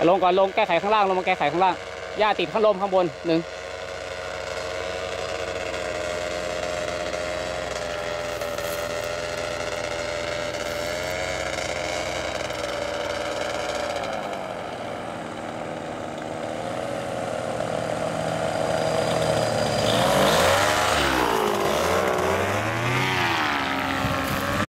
ลงก่อนลงแก้ไขข้างล่างลงมาแก้ไขข้างล่างหญ้าติดข้างลมข้างบน1